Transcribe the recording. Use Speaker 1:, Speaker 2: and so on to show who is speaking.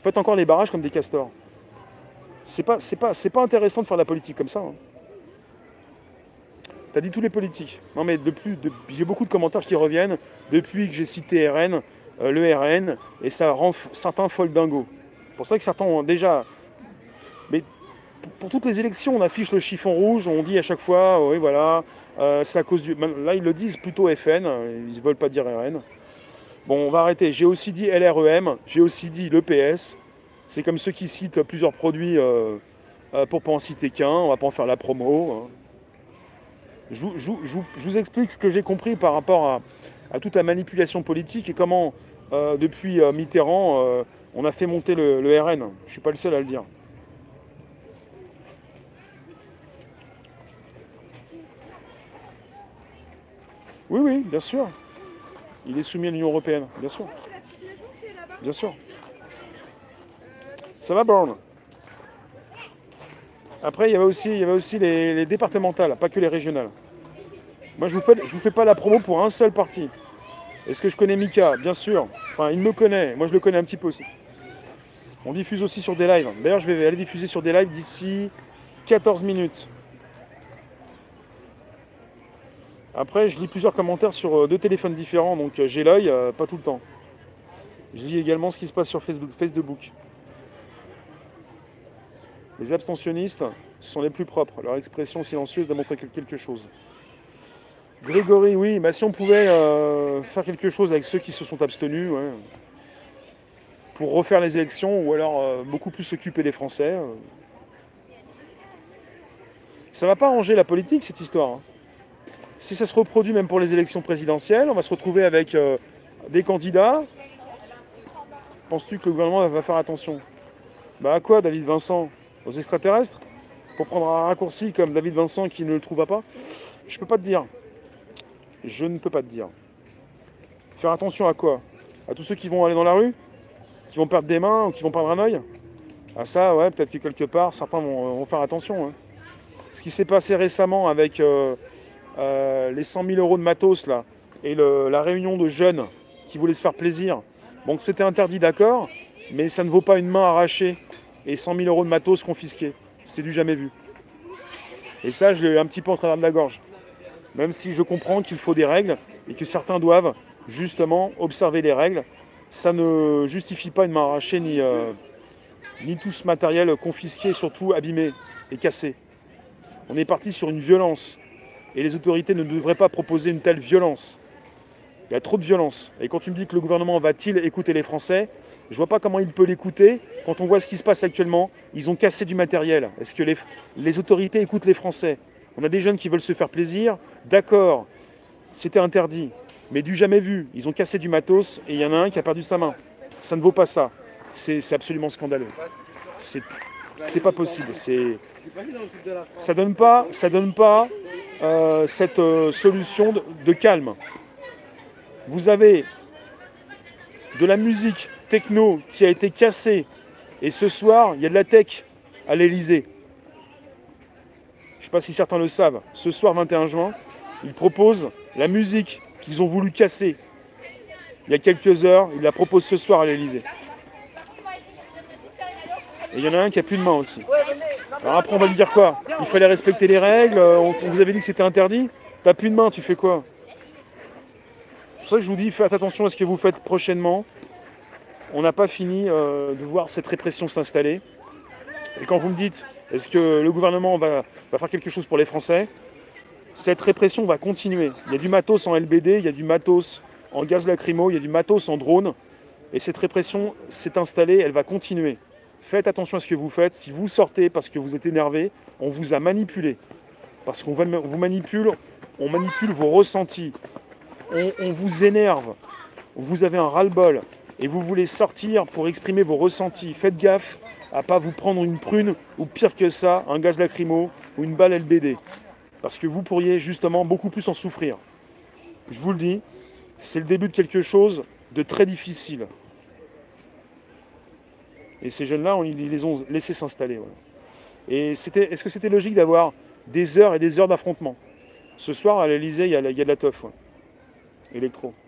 Speaker 1: Faites encore les barrages comme des castors. C'est pas intéressant de faire de la politique comme ça. Hein. T'as dit tous les politiques. Non mais j'ai beaucoup de commentaires qui reviennent depuis que j'ai cité RN, le RN, et ça rend certains folles dingos. C'est pour ça que certains ont déjà... Mais pour toutes les élections, on affiche le chiffon rouge, on dit à chaque fois, oui voilà, c'est à cause du... Là, ils le disent plutôt FN, ils ne veulent pas dire RN. Bon, on va arrêter. J'ai aussi dit LREM, j'ai aussi dit l'EPS. C'est comme ceux qui citent plusieurs produits pour pas en citer qu'un, on va pas en faire la promo. Hein. Je vous explique ce que j'ai compris par rapport à toute la manipulation politique et comment, depuis Mitterrand, on a fait monter le RN. Je ne suis pas le seul à le dire. Oui, oui, bien sûr. Il est soumis à l'Union européenne, bien sûr. Bien sûr. Ça va, Born. Après, il y avait aussi les départementales, pas que les régionales. Moi, je vous fais pas la promo pour un seul parti. Est-ce que je connais Mika? Bien sûr. Enfin, il me connaît. Moi, je le connais un petit peu aussi. On diffuse aussi sur des lives. D'ailleurs, je vais aller diffuser sur des lives d'ici 14 minutes. Après, je lis plusieurs commentaires sur 2 téléphones différents, donc j'ai l'œil, pas tout le temps. Je lis également ce qui se passe sur Facebook. Les abstentionnistes sont les plus propres. Leur expression silencieuse doit montrer quelque chose. Grégory, oui, bah si on pouvait faire quelque chose avec ceux qui se sont abstenus, ouais, pour refaire les élections, ou alors beaucoup plus s'occuper des Français. Ça va pas arranger la politique, cette histoire. Hein. Si ça se reproduit même pour les élections présidentielles, on va se retrouver avec des candidats. Penses-tu que le gouvernement va faire attention? Bah à quoi, David Vincent? Aux extraterrestres? Pour prendre un raccourci comme David Vincent qui ne le trouva pas? Je peux pas te dire. Je ne peux pas te dire. Faire attention à quoi? À tous ceux qui vont aller dans la rue? Qui vont perdre des mains ou qui vont perdre un œil? Ah ça, ouais, peut-être que quelque part, certains vont faire attention. Hein. Ce qui s'est passé récemment avec les 100 000 euros de matos, là, et la réunion de jeunes qui voulaient se faire plaisir. Donc c'était interdit, d'accord, mais ça ne vaut pas une main arrachée et 100 000 euros de matos confisqués. C'est du jamais vu. Et ça, je l'ai un petit peu en travers de la gorge. Même si je comprends qu'il faut des règles et que certains doivent justement observer les règles, ça ne justifie pas une main arrachée ni tout ce matériel confisqué, surtout abîmé et cassé. On est parti sur une violence et les autorités ne devraient pas proposer une telle violence. Il y a trop de violence. Et quand tu me dis que le gouvernement va-t-il écouter les Français, je ne vois pas comment il peut l'écouter quand on voit ce qui se passe actuellement. Ils ont cassé du matériel. Est-ce que les autorités écoutent les Français? On a des jeunes qui veulent se faire plaisir. D'accord, c'était interdit. Mais du jamais vu. Ils ont cassé du matos et il y en a un qui a perdu sa main. Ça ne vaut pas ça. C'est absolument scandaleux. C'est pas possible. Ça donne pas cette solution de calme. Vous avez de la musique techno qui a été cassée et ce soir, il y a de la tech à l'Elysée. Je ne sais pas si certains le savent. Ce soir, 21 juin, ils proposent la musique qu'ils ont voulu casser il y a quelques heures. Ils la proposent ce soir à l'Elysée. Et il y en a un qui a plus de main aussi. Alors après, on va lui dire quoi? Il fallait respecter les règles, on vous avait dit que c'était interdit. T'as plus de main, tu fais quoi? C'est pour ça que je vous dis, faites attention à ce que vous faites prochainement. On n'a pas fini de voir cette répression s'installer. Et quand vous me dites, est-ce que le gouvernement va faire quelque chose pour les Français? Cette répression va continuer. Il y a du matos en LBD, il y a du matos en gaz lacrymo, il y a du matos en drone. Et cette répression s'est installée, elle va continuer. Faites attention à ce que vous faites. Si vous sortez parce que vous êtes énervé, on vous a manipulé. Parce qu'on vous manipule, on manipule vos ressentis. On vous énerve. Vous avez un ras-le-bol. Et vous voulez sortir pour exprimer vos ressentis. Faites gaffe à ne pas vous prendre une prune ou pire que ça, un gaz lacrymo ou une balle LBD. Parce que vous pourriez justement beaucoup plus en souffrir. Je vous le dis, c'est le début de quelque chose de très difficile. Et ces jeunes-là, ils les ont laissés s'installer. Voilà. Et est-ce que c'était logique d'avoir des heures et des heures d'affrontement? Ce soir, à l'Elysée, il y a de la teuf. Ouais. Électro.